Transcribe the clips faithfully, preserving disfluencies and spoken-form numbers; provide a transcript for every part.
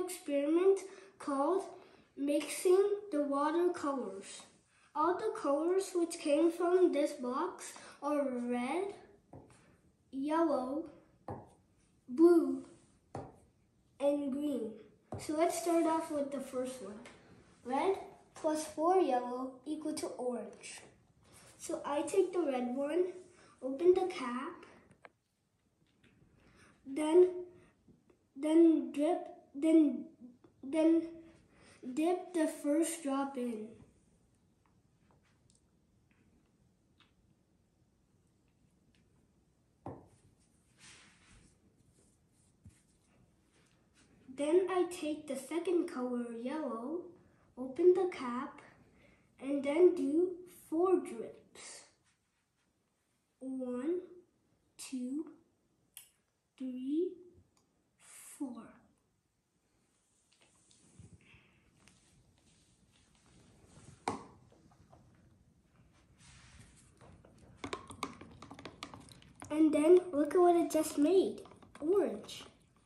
experiment called mixing the watercolors. All the colors which came from this box are red, yellow, blue, and green. So let's start off with the first one. Red plus four yellow equal to orange. So I take the red one, open the cap, then then drip then then dip the first drop in. Then I take the second color, yellow, open the cap, and then do four drips. One, two, three, four. And then look at what it just made, orange.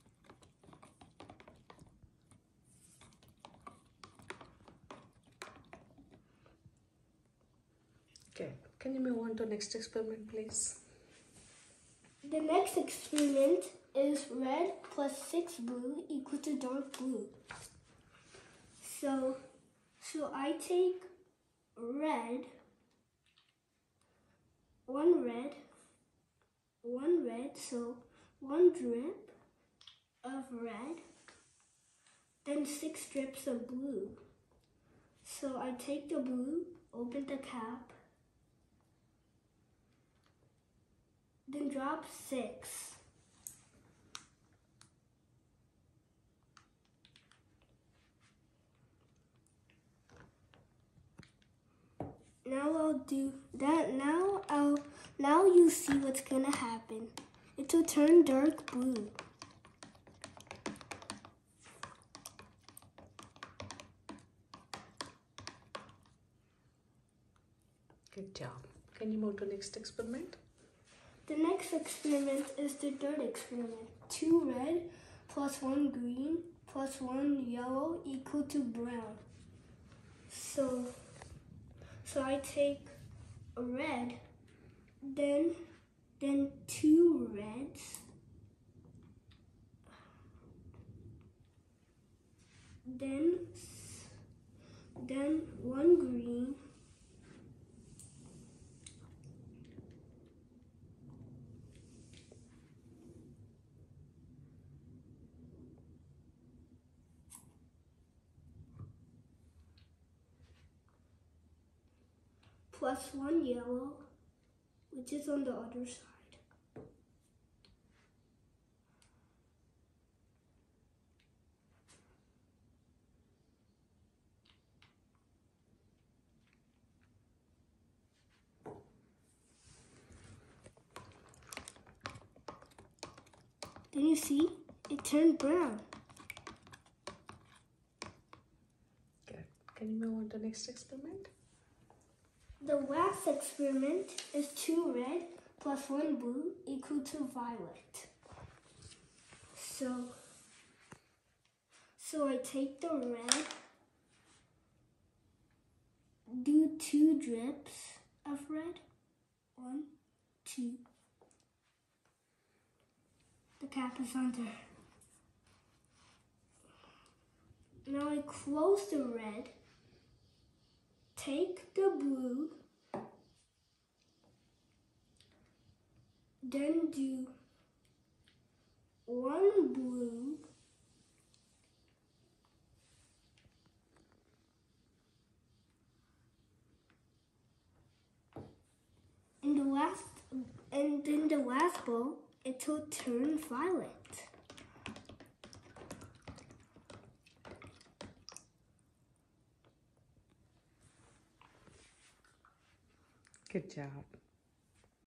Okay, can you move on to next experiment, please? The next experiment is red plus six blue equal to dark blue. So, so I take red, one red, one red, so one drip of red, then six drips of blue. So I take the blue, open the cap, then drop six. Now I'll do that. Now I'll now you see what's gonna happen. It will turn dark blue. Good job. Can you move to next experiment? The next experiment is the third experiment. Two red plus one green plus one yellow equal to brown. So, so I take a red, then, then two reds, then, then one green, plus one yellow, which is on the other side. Then you see, it turned brown. Good. Can you move on to next experiment? The last experiment is two red plus one blue equal to violet. So, so I take the red, do two drips of red, one, two. The cap is under. Now I close the red, take the blue, then do one blue, and the last, and then the last bowl, it will turn violet. Good job.